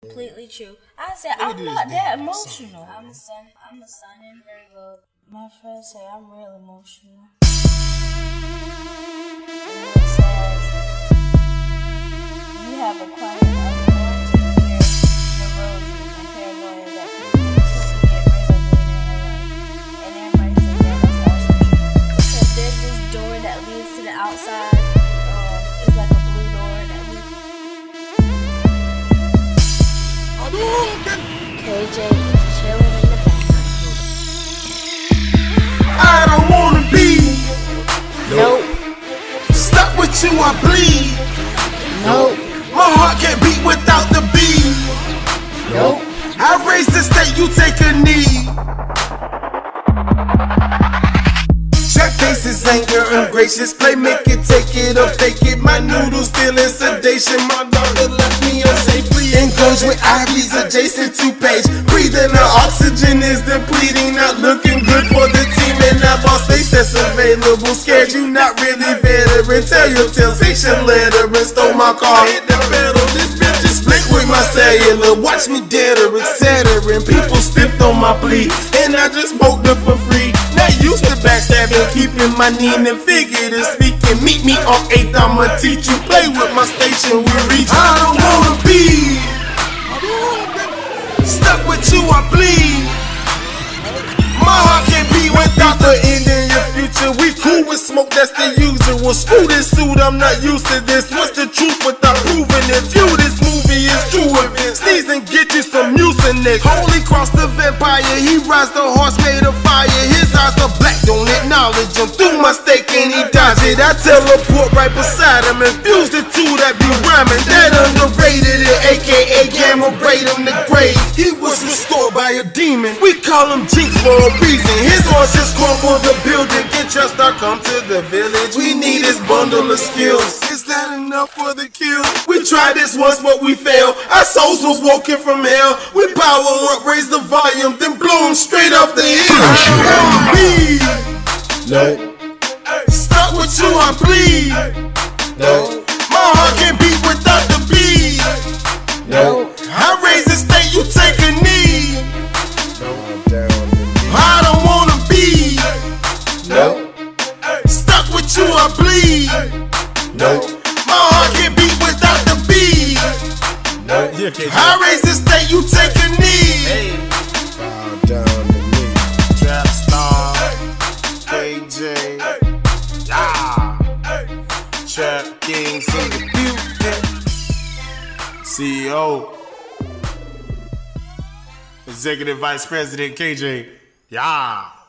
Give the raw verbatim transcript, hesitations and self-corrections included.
Completely true. I said I'm not that emotional. I'm a sun. I'm a sun in Virgo. My friends say I'm real emotional. And it says you have a quiet, unwanted fear for roses and paranoia that people need to get rid of later in life. And everybody says that that's also true. Because there's this door that leads to the outside. Um, it's like a blue door that leads. K J is chilling in the background. I don't wanna be. Nope. Stuck with you, I bleed. Nope. My heart can't beat without the beat. Nope. I raise the state, you take a knee. Check faces, anger, ungracious. Play, make it, take it, or fake it. My noodles still in sedation. My daughter left me unsafely. Engaged with I Vs adjacent to page. Breathing the oxygen is depleting. Not looking good for the team. And I bought space that's available. Scared you not really veteran. Tell your tale, fiction letter. And stole my car, hit the pedal. This bitch is split with my cellular. Watch me dead or et cetera. And people stiffed on my plea. And I just smoked her for free. Not used to backstabbing, keeping my knee and figurative speaking. Meet me on eighth, I'ma teach you. Play with my station, we reach. I don't wanna be stuck with you, I bleed. My heart can't be without the end in your future. We cool with smoke, that's the usual. Screw this suit, I'm not used to this. What's the truth without proving it? View this movie is true events. Sneeze and get you some mucinex. Holy cross the vampire, he rides the horse made of fire. His eyes are black, don't acknowledge him. Threw my stake and he dodged it. I teleport right beside him and fuse the two that be rhyming. That underrated it, A K A gamma braid him to grave. He was restored by a demon. We call him Jinx for a reason. His horses crumble the building. Get trust, I come to the village. We need his bundle of skills. Is that enough for the kill? We tried this once, but we failed. Our souls was woken from hell. We power up, raise the volume, then blow him straight off the hill. No. Stuck with you, I bleed. No. My heart can't beat without the beat. No. I raise the state, you take a knee. I don't wanna be. No. Stuck with you, I bleed. No. My heart can't beat without the beat. No. I raise the state, you take a knee. Hey. Bow down to me. TRAPPSTARR A K A Yeah. Trappkings in the building. C E O, Executive Vice President K J. Yeah.